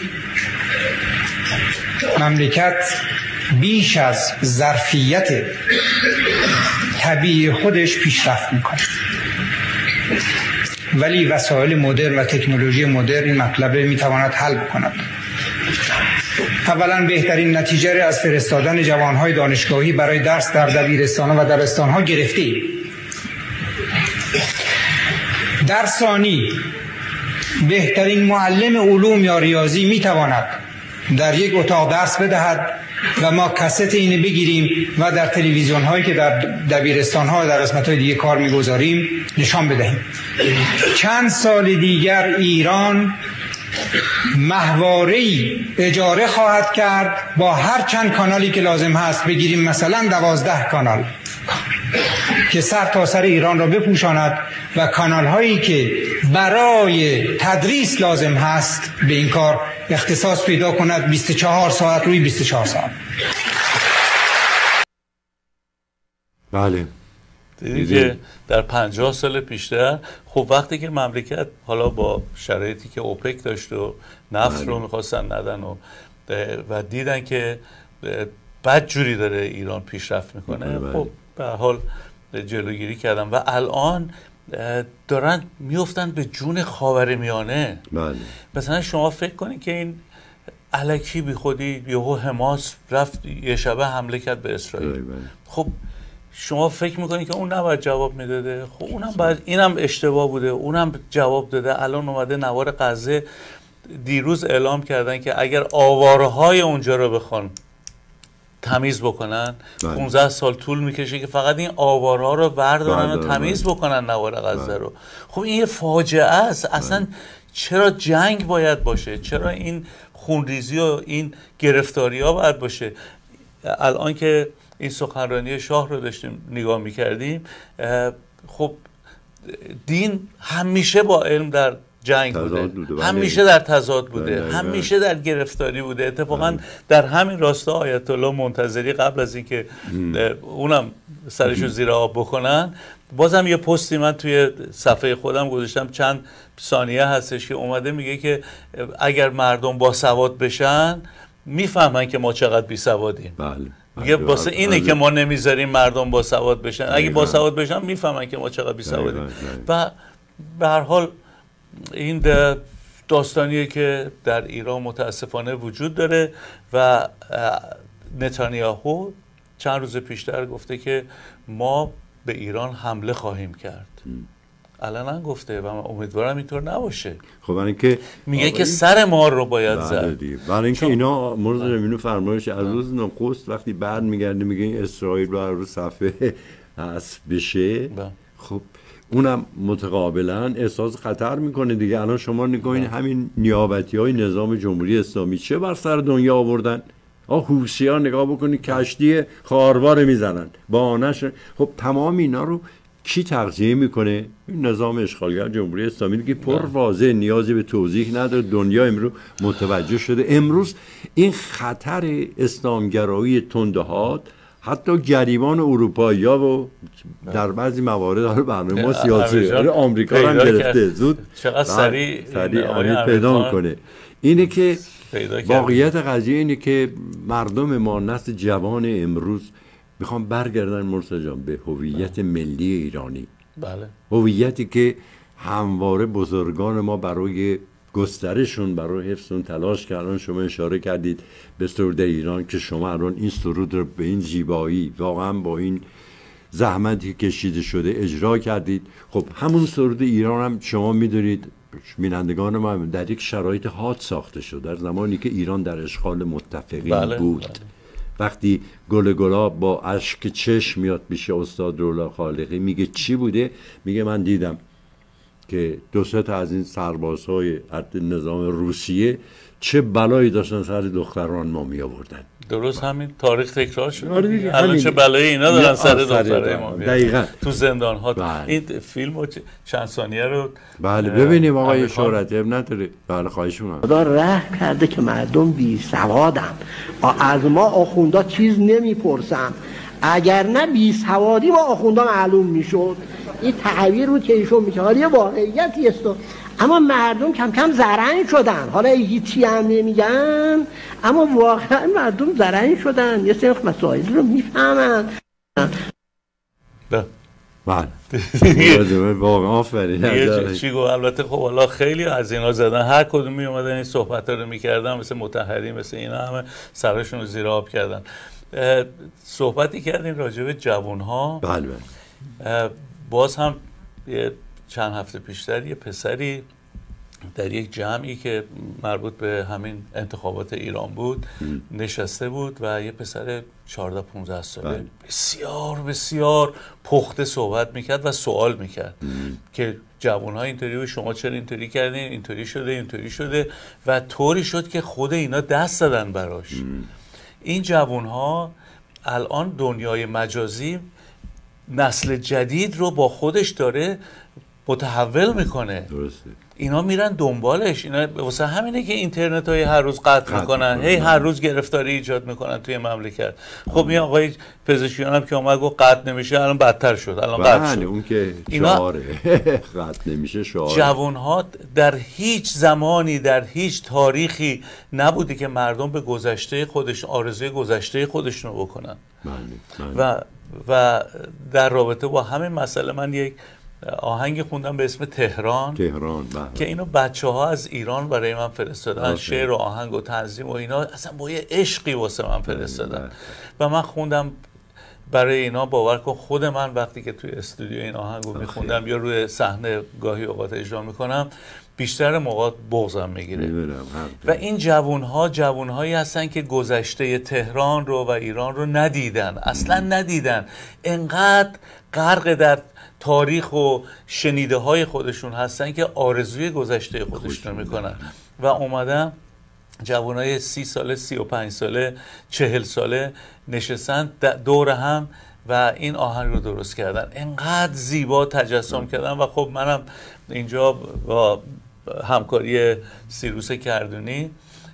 مملکت بیش از ظرفیت طبیعی خودش پیشرفت میکنه، ولی وسایل مدرن و تکنولوژی مدرن این مطلب میتواند حل بکند. اولا بهترین نتیجه را از فرستادن جوانهای دانشگاهی برای درس در دبیرستان‌ها و دبستان‌ها گرفتیم. در ثانی بهترین معلم علوم یا ریاضی میتواند در یک اتاق درس بدهد و ما کست اینو بگیریم و در تلویزیون هایی که در دبیرستان ها و در قسمت های دیگه کار میگذاریم نشان بدهیم. چند سال دیگر ایران ماهواره‌ای اجاره خواهد کرد با هر چند کانالی که لازم هست، بگیریم مثلا دوازده کانال که سر تا سر ایران را بپوشاند و کانال هایی که برای تدریس لازم هست به این کار اختصاص پیدا کند بیست و چهار ساعت روی بیست و چهار ساعت. بله دیگه در پنجاه سال پیشتر خب وقتی که مملکت حالا با شرایطی که اوپک داشت و نفت رو میخواستن ندن و و دیدن که بد جوری داره ایران پیشرفت میکنه، خب به حال جلوگیری کردن و الان دارن میفتن به جون خاورمیانه. بله. مثلا شما فکر کنید که این الکی بی خودی یهو حماس رفت یه شبه حمله کرد به اسرائیل. بله. خب شما فکر میکنید که اون نباید جواب میداده؟ خب اونم باید، اینم اشتباه بوده، اونم جواب داده. الان اومده نوار غزه، دیروز اعلام کردن که اگر آوارهای اونجا رو بخوان تمیز بکنن پانزده سال طول میکشه که فقط این آوارها رو بردارن و تمیز بکنن نوار غزه رو. خب این یه فاجعه است. اصلا چرا جنگ باید باشه؟ چرا این خونریزی و این گرفتاری ها باید باشه؟ الان که این سخنرانی شاه رو داشتیم نگاه میکردیم، خب دین همیشه با علم در جنگ بوده، بوده. همیشه در تضاد بوده، بله. همیشه در گرفتاری بوده. اتفاقا بله. در همین راستا آیت الله منتظری قبل از اینکه اونم سرشو زیر آب بکنن، بازم یه پستی من توی صفحه خودم گذاشتم، چند ثانیه هستش که اومده میگه که اگر مردم با سواد بشن میفهمن که ما چقدر بی سوادیم. بله. میگه واسه اینه که ما نمیذاریم مردم با سواد بشن. اگه با سواد بشن میفهمن که ما چقدر بی سوادیم. و به هر حال این داستانیه که در ایران متاسفانه وجود داره و نتانیاهو چند روز پیشتر گفته که ما به ایران حمله خواهیم کرد. الان گفته و من امیدوارم اینطور نباشه. خب برای اینکه میگه که سر ما رو باید زد. برای اینکه اینا مرز زمینو فرمایش از روز نخست وقتی بعد میگرده میگه این اسرائیل رو رو صفحه حذف بشه، خب اونم متقابلا احساس خطر میکنه دیگه. الان شما نگاهین همین نیابتی های نظام جمهوری اسلامی چه بر سر دنیا آوردن. آه حوثی‌ها نگاه بکنید کشتی خاروار میزنن با آنش. خب تمام اینا رو کی تغذیه میکنه؟ این نظام اشغالگر جمهوری اسلامی که پر واضح، نیازی به توضیح نداره. دنیا امروز متوجه شده. امروز این خطر اسلامگرایی تندهات حتی گریبان اروپایی‌ها و در بعضی موارد حالا برنامه ما سیاسی آمریکا هم گرفته. زود چقدر سریع سریع پیدا میکنه. اینه که واقعیت قضیه اینه که مردم ما، نسل جوان امروز میخوام برگردن مرتضی جان به هویت ملی ایرانی. بله. هویتی که همواره بزرگان ما برای گسترشون، برای حفظ اون تلاش کردن. شما اشاره کردید به سرود ایران که شما الان این سرود رو به این زیبایی، واقعا با این زحمتی کشیده شده اجرا کردید. خب همون سرود ایران هم شما میدونید، بینندگان ما هم در یک شرایط حاد ساخته شد، در زمانی که ایران در اشغال متفقین بله، بود. بله. وقتی گل گلاب با اشک چشم میاد پیش استاد رولا خالقی میگه چی بوده؟ میگه من دیدم که دو سه تا از این سربازهای نظام روسیه چه بلایی داشتن سر دختران ما می آوردن. درست همین تاریخ تکرار شد. الان چه بلایی اینا دارن سر دخترای ما دقیقاً تو زندان ها. بله. این فیلمو چند ثانیه رو بله ببینیم آقای شهرتی نداره. بله خواهش می‌کنم. خدا رحم کرده که مردم بی سوادن، از ما آخوندا چیز نمیپرسن. اگر نه بی سوادی ما آخوندا معلوم میشد. این تعبیر رو که ایشون میگه حالا یه واقعیتی است، اما مردم کم کم زرنگ شدن. حالا هیچی هم نمیگن، اما واقعا مردم زرنگ شدن، یه سری مسائل رو میفهمن. بله واقعا آفرین. چی گفت؟ البته خب حالا خیلی از اینا زدن، هر کدوم می اومدن این صحبت‌ها رو میکردن، مثل مطهری، مثل اینا همه سرشون رو زیر آب کردن. صحبتی کردیم راجع به جوان‌ها. بله بله. باز هم یه چند هفته پیشتر یه پسری در یک جمعی که مربوط به همین انتخابات ایران بود ام. نشسته بود و یه پسر چهارده پانزده ساله بله. بسیار بسیار پخته صحبت میکرد و سوال میکرد ام. که جوان‌ها اینطوری و شما چرا اینطوری کردین، اینطوری شده اینطوری شده و طوری شد که خود اینا دست دادن براش. ام. این جوان‌ها الان دنیای مجازی نسل جدید رو با خودش داره متحول میکنه. درسته. اینا میرن دنبالش. اینا واسه همینه که اینترنت های هر روز قطع میکنن، هی هر روز گرفتاری ایجاد میکنن توی مملکت. خب این آقای پزشکیان هم که اومد گفت قطع نمیشه، الان بدتر شد، الان قطع شد. اون که شعاره قطع نمیشه شعاره. جوانها در هیچ زمانی در هیچ تاریخی نبوده که مردم به گذشته خودش آرزوی گذشته خودشونو بکنن. بله. و و در رابطه با همین مسئله من یک آهنگ خوندم به اسم تهران تهران بله. که اینو بچه ها از ایران برای من فرستادن، شعر و آهنگ و تنظیم و اینا اصلا با یه عشقی واسه من فرستادن و من خوندم برای اینا. باور کن خود من وقتی که توی استودیو این آهنگو میخوندم یا روی صحنه گاهی اوقات اجرا میکنم بیشتر موقع بغضم میگیره. و این جوانها جوانهایی هستن که گذشته تهران رو و ایران رو ندیدن، اصلا ندیدن، انقدر غرق در تاریخ و شنیده های خودشون هستن که آرزوی گذشته خودشون رو میکنن و اومدن جوانای سی ساله، سی و پنج ساله، چهل ساله نشستن دور هم و این آهنگ رو درست کردن، انقدر زیبا تجسم کردن. و خب منم اینجا با همکاری سیروس کردونی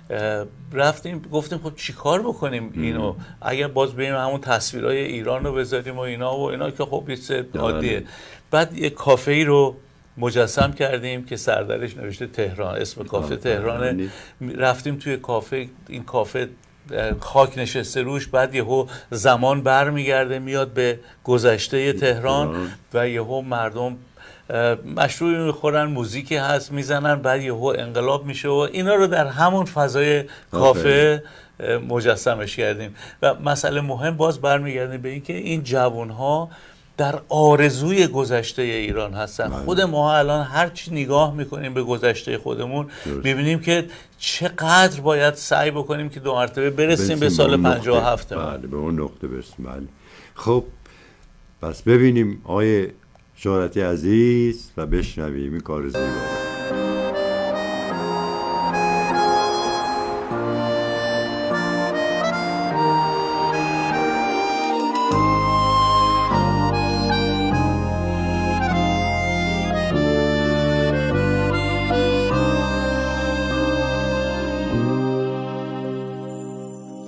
رفتیم گفتیم خب چی کار بکنیم اینو، اگر باز بریم همون تصویرهای ایران رو بذاریم و اینا و اینا که خب یه عادیه. بعد یه کافه ای رو مجسم کردیم که سردرش نوشته تهران، اسم کافه تهرانه. رفتیم توی کافه، این کافه خاک نشسته روش، بعد یهو زمان برمیگرده میاد به گذشته تهران و یهو مردم مشروبی میخورن، موزیکی هست میزنن، بعد یهو انقلاب میشه و اینا رو در همون فضای کافه مجسمش کردیم. و مسئله مهم باز برمیگردیم به این که این جوانها در آرزوی گذشته ایران هستن. من. خود ما الان هر چی نگاه میکنیم به گذشته خودمون میبینیم که چقدر باید سعی بکنیم که دو مرتبه برسیم به سال پنجاه و هفت. بله به اون نقطه برسیم. بله خب پس ببینیم آقای شهرتی عزیز و بشنویم این کار زیبا.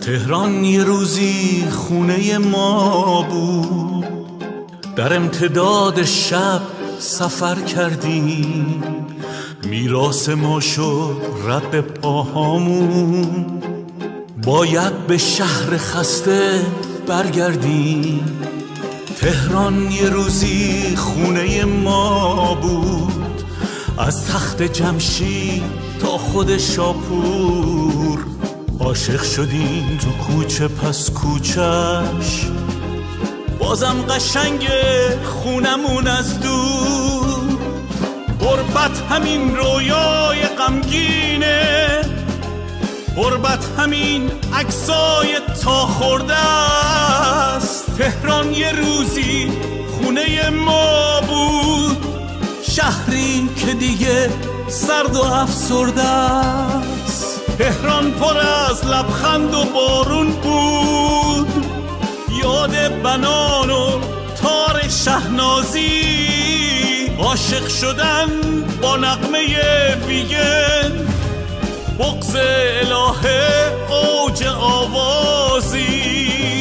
تهران یه روزی خونه ما بود، در امتداد شب سفر کردیم، میراث ما شد رد پاهامون، باید به شهر خسته برگردیم. تهران یه روزی خونه ما بود، از تخت جمشید تا خود شاپور، عاشق شدیم تو کوچه پس کوچش، بازم قشنگ خونمون از دور. غربت همین رویای غمگینه، غربت همین عکسای تا خورده است. تهران یه روزی خونه ما بود، شهری که دیگه سرد و افسرده است. تهران پر از لبخند و بارون بود، یاد بنان و تار شهنازی، عاشق شدن با نغمه ویگن، بغض الهه اوج آوازی.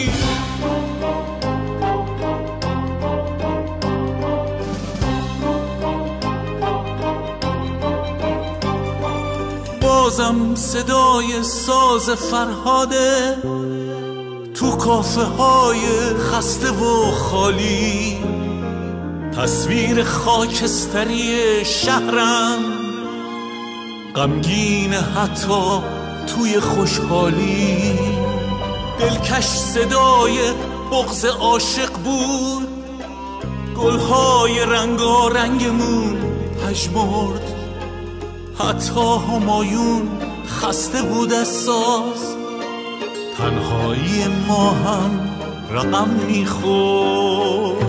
بازم صدای ساز فرهاده تو کافه های خسته و خالی، تصویر خاکستری شهرم غمگین حتی توی خوشحالی. دلکش صدای بغض عاشق بود، گلهای رنگارنگمون پژمرد، حتی همایون خسته بود از ساز، تنهایی ما هم رقم میخورد.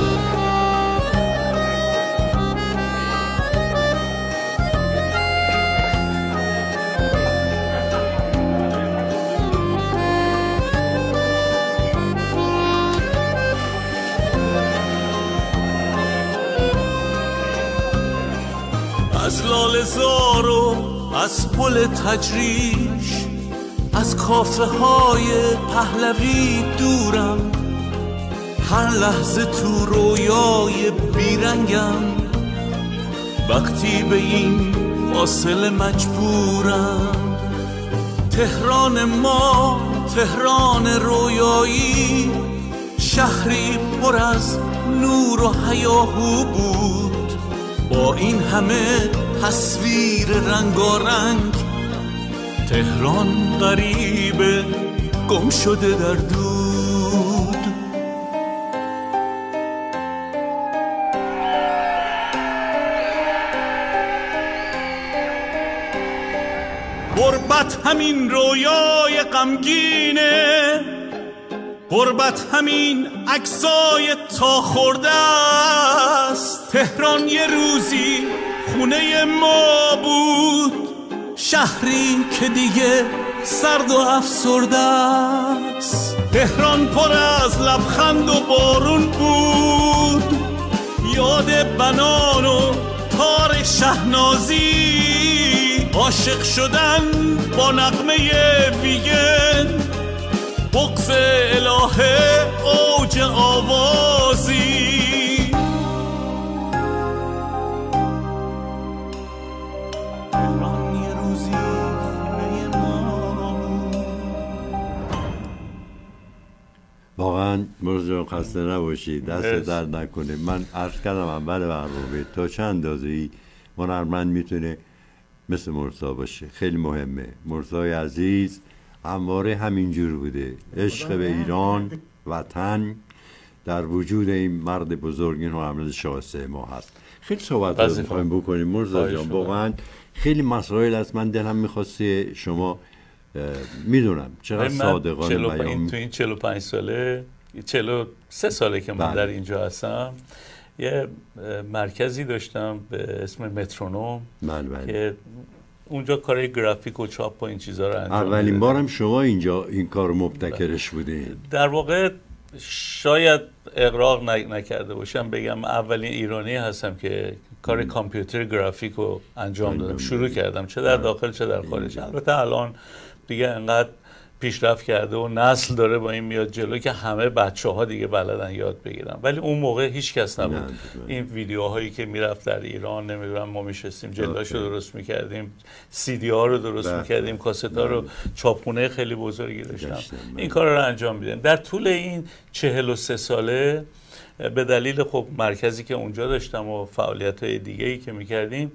از لاله‌زار و از پل تجریش، از کافه های پهلوی دورم، هر لحظه تو رویای بیرنگم، وقتی به این فاصله مجبورم. تهران ما تهران رویایی، شهری پر از نور و هیاهو بود، با این همه تصویر رنگارنگ. تهران غریبه گم شده در دود. غربت همین رویای غمگینه، غربت همین عکسای تا خورده است. تهران یه روزی خونه ما بود، شهری که دیگه سرد و افسرده است. تهران پر از لبخند و بارون بود، یاد بنان و تار شهنازی، عاشق شدن با نغمه ویگن، بغض الهه اوج آوازی. واقعا مرز جان خسته نباشید، دست درد نکنه. من عرض کردم اول برنامه تا چند اندازه‌ای هنرمند میتونه مثل مرزا باشه، خیلی مهمه. مرزای عزیز همواره همینجور بوده، عشق به ایران وطن در وجود این مرد بزرگ، این هنرمند شایسته ما هست. خیلی صحبت رو می‌خوایم بکنیم مرزا جان، واقعا خیلی مسائل هست. من دلم می‌خواسته شما میدونم چقدر صادقانه بیان. تو این چهل و پنج ساله چهل و سه ساله که من در اینجا هستم، یه مرکزی داشتم به اسم مترونوم که اونجا کارهای گرافیک و چاپ و این چیزا رو انجام اولین بارم شما اینجا این کار مبتکرش بودین. در واقع شاید اغراق نکرده باشم بگم اولین ایرانی هستم که کار کامپیوتر گرافیک رو انجام دادم، شروع کردم، چه در داخل چه در خارج. البته الان دیگه انقدر پیشرفت کرده و نسل داره با این میاد جلو که همه بچه ها دیگه بلدن یاد بگیرن، ولی اون موقع هیچ کس نبود. نه. این ویدیوهایی که میرفت در ایران، نمیدونم ما میشستیم جلاشو درست میکردیم، سی دی ها رو درست بله. میکردیم، کاست ها رو، چاپخونه خیلی بزرگی داشتم، این کار رو انجام میدیم. در طول این چهل و سه ساله به دلیل خب مرکزی که اونجا داشتم و فعالیت های دیگه ای که میکردیم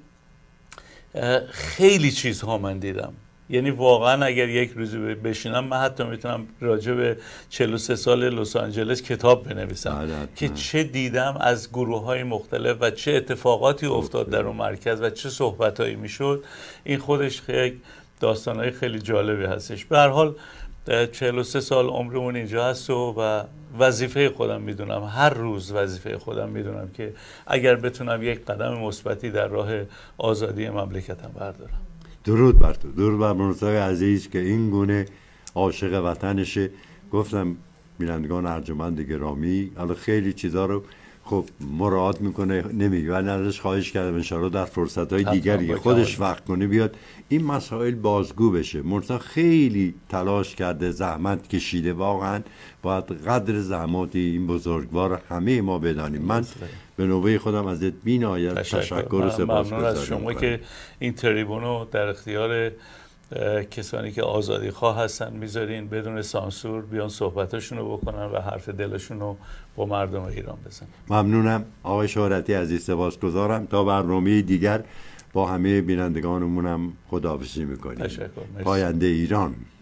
خیلی چیزها من دیدم. یعنی واقعا اگر یک روزی بشینم من حتی میتونم راجع به چهل و سه سال لس آنجلس کتاب بنویسم که چه دیدم از گروه های مختلف و چه اتفاقاتی افتاد در اون مرکز و چه صحبت هایی میشد. این خودش یک داستان های خیلی جالبی هستش. به هر حال چهل و سه سال عمرمون اینجا هست و وظیفه خودم میدونم، هر روز وظیفه خودم میدونم که اگر بتونم یک قدم مثبتی در راه آزادی مملکتم بردارم. درود بر تو، درود بر مرتضی عزیز که این گونه عاشق وطنشه. گفتم بینندگان ارجمند گرامی، حالا خیلی چیزا رو خب مراعات میکنه نمیگه، ولی ازش خواهش کردم ان شاءالله در فرصت‌های دیگری خودش وقت کنه بیاد این مسائل بازگو بشه. مرتضی خیلی تلاش کرده، زحمت کشیده، واقعا باید قدر زحمات این بزرگوار همه ما بدانیم. من به نوبه خودم ازت بی‌نهایت تشکر و سپاسگزارم. ممنون از شما که این تریبونو در اختیار کسانی که آزادی خواه هستن میذارین بدون سانسور بیان صحبتاشون رو بکنن و حرف دلشون رو با مردم ایران بزنن. ممنونم آقای شهرتی عزیز، سپاسگزارم. تا برنامه دیگر با همه بینندگانمونم خداحافظی میکنیم. تشکر. پاینده ایران.